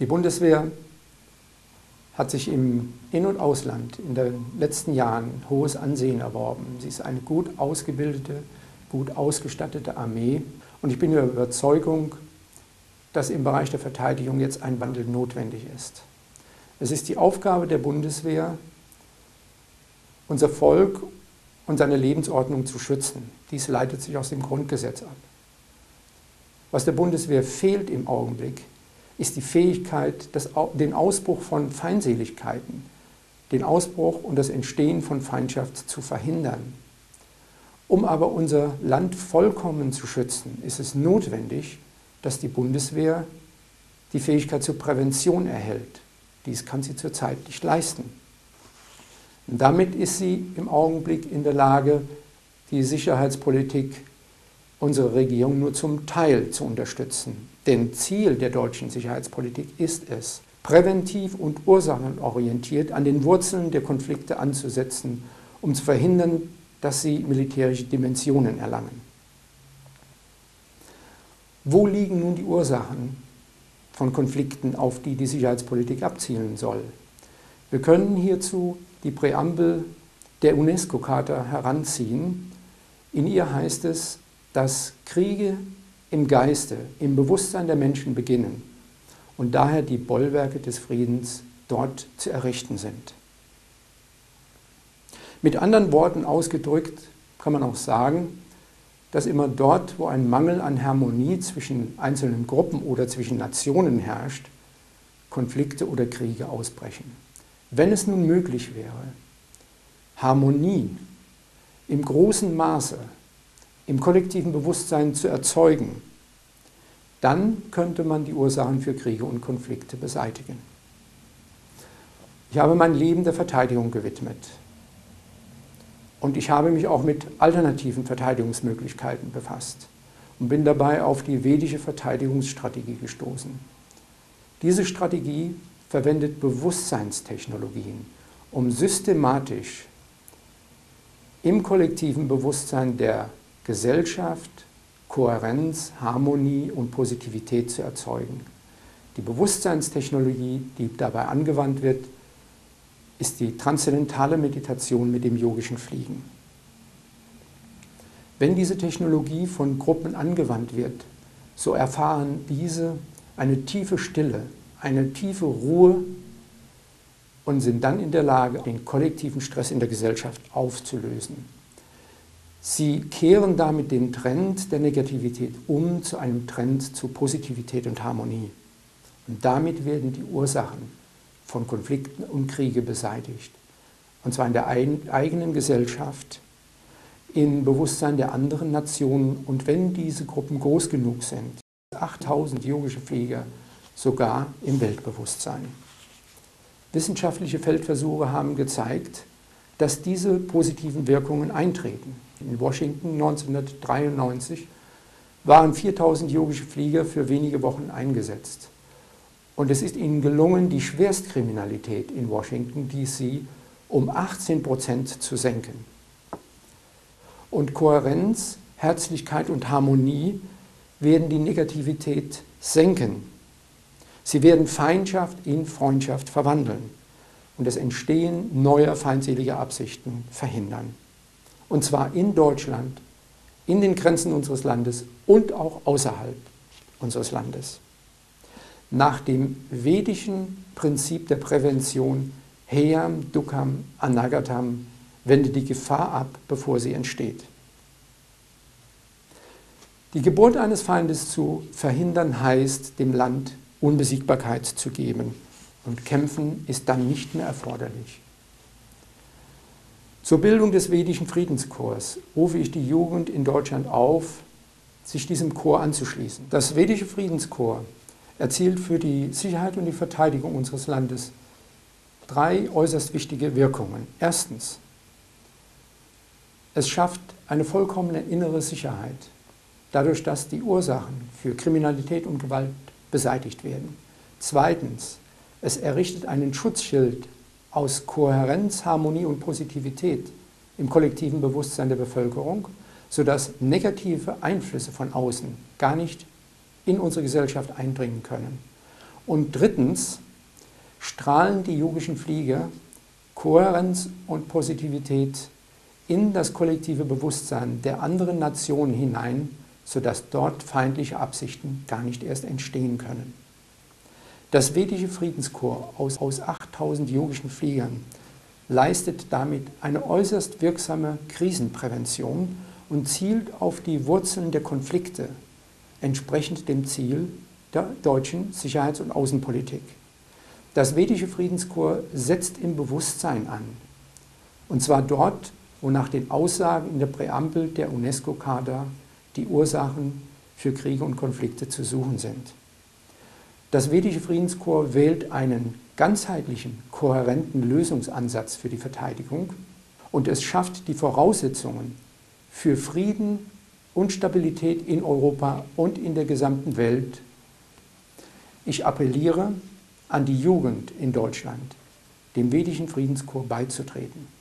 Die Bundeswehr hat sich im In- und Ausland in den letzten Jahren hohes Ansehen erworben. Sie ist eine gut ausgebildete, gut ausgestattete Armee. Und ich bin der Überzeugung, dass im Bereich der Verteidigung jetzt ein Wandel notwendig ist. Es ist die Aufgabe der Bundeswehr, unser Volk und seine Lebensordnung zu schützen. Dies leitet sich aus dem Grundgesetz ab. Was der Bundeswehr fehlt im Augenblick, ist die Fähigkeit, den Ausbruch von Feindseligkeiten, den Ausbruch und das Entstehen von Feindschaft zu verhindern. Um aber unser Land vollkommen zu schützen, ist es notwendig, dass die Bundeswehr die Fähigkeit zur Prävention erhält. Dies kann sie zurzeit nicht leisten. Und damit ist sie im Augenblick in der Lage, die Sicherheitspolitik unserer Regierung nur zum Teil zu unterstützen. Denn Ziel der deutschen Sicherheitspolitik ist es, präventiv und ursachenorientiert an den Wurzeln der Konflikte anzusetzen, um zu verhindern, dass sie militärische Dimensionen erlangen. Wo liegen nun die Ursachen von Konflikten, auf die die Sicherheitspolitik abzielen soll? Wir können hierzu die Präambel der UNESCO-Charta heranziehen. In ihr heißt es, dass Kriege im Geiste, im Bewusstsein der Menschen beginnen und daher die Bollwerke des Friedens dort zu errichten sind. Mit anderen Worten ausgedrückt kann man auch sagen, dass immer dort, wo ein Mangel an Harmonie zwischen einzelnen Gruppen oder zwischen Nationen herrscht, Konflikte oder Kriege ausbrechen. Wenn es nun möglich wäre, Harmonie im großen Maße im kollektiven Bewusstsein zu erzeugen, dann könnte man die Ursachen für Kriege und Konflikte beseitigen. Ich habe mein Leben der Verteidigung gewidmet. Und ich habe mich auch mit alternativen Verteidigungsmöglichkeiten befasst und bin dabei auf die vedische Verteidigungsstrategie gestoßen. Diese Strategie verwendet Bewusstseinstechnologien, um systematisch im kollektiven Bewusstsein der Gesellschaft Kohärenz, Harmonie und Positivität zu erzeugen. Die Bewusstseinstechnologie, die dabei angewandt wird, ist die transzendentale Meditation mit dem yogischen Fliegen. Wenn diese Technologie von Gruppen angewandt wird, so erfahren diese eine tiefe Stille, eine tiefe Ruhe und sind dann in der Lage, den kollektiven Stress in der Gesellschaft aufzulösen. Sie kehren damit den Trend der Negativität um zu einem Trend zu Positivität und Harmonie. Und damit werden die Ursachen von Konflikten und Kriege beseitigt. Und zwar in der eigenen Gesellschaft, im Bewusstsein der anderen Nationen und wenn diese Gruppen groß genug sind, 8000 yogische Flieger, sogar im Weltbewusstsein. Wissenschaftliche Feldversuche haben gezeigt, dass diese positiven Wirkungen eintreten. In Washington 1993 waren 4000 yogische Flieger für wenige Wochen eingesetzt. Und es ist ihnen gelungen, die Schwerstkriminalität in Washington DC um 18% zu senken. Und Kohärenz, Herzlichkeit und Harmonie werden die Negativität senken. Sie werden Feindschaft in Freundschaft verwandeln und das Entstehen neuer feindseliger Absichten verhindern. Und zwar in Deutschland, in den Grenzen unseres Landes und auch außerhalb unseres Landes. Nach dem vedischen Prinzip der Prävention Heyam, Dukkam, Anagatam, wende die Gefahr ab, bevor sie entsteht. Die Geburt eines Feindes zu verhindern heißt, dem Land Unbesiegbarkeit zu geben. Und kämpfen ist dann nicht mehr erforderlich. Zur Bildung des vedischen Friedenskorps rufe ich die Jugend in Deutschland auf, sich diesem Chor anzuschließen. Das vedische Friedenskorps erzielt für die Sicherheit und die Verteidigung unseres Landes 3 äußerst wichtige Wirkungen. Erstens, es schafft eine vollkommene innere Sicherheit, dadurch, dass die Ursachen für Kriminalität und Gewalt beseitigt werden. Zweitens, es errichtet einen Schutzschild aus Kohärenz, Harmonie und Positivität im kollektiven Bewusstsein der Bevölkerung, sodass negative Einflüsse von außen gar nicht in unsere Gesellschaft eindringen können. Und drittens strahlen die yogischen Flieger Kohärenz und Positivität in das kollektive Bewusstsein der anderen Nationen hinein, sodass dort feindliche Absichten gar nicht erst entstehen können. Das vedische Friedenskorps aus 8000 yogischen Fliegern leistet damit eine äußerst wirksame Krisenprävention und zielt auf die Wurzeln der Konflikte, entsprechend dem Ziel der deutschen Sicherheits- und Außenpolitik. Das vedische Friedenskorps setzt im Bewusstsein an, und zwar dort, wo nach den Aussagen in der Präambel der UNESCO-Charta die Ursachen für Kriege und Konflikte zu suchen sind. Das vedische Friedenskorps wählt einen ganzheitlichen, kohärenten Lösungsansatz für die Verteidigung und es schafft die Voraussetzungen für Frieden und Stabilität in Europa und in der gesamten Welt. Ich appelliere an die Jugend in Deutschland, dem vedischen Friedenskorps beizutreten.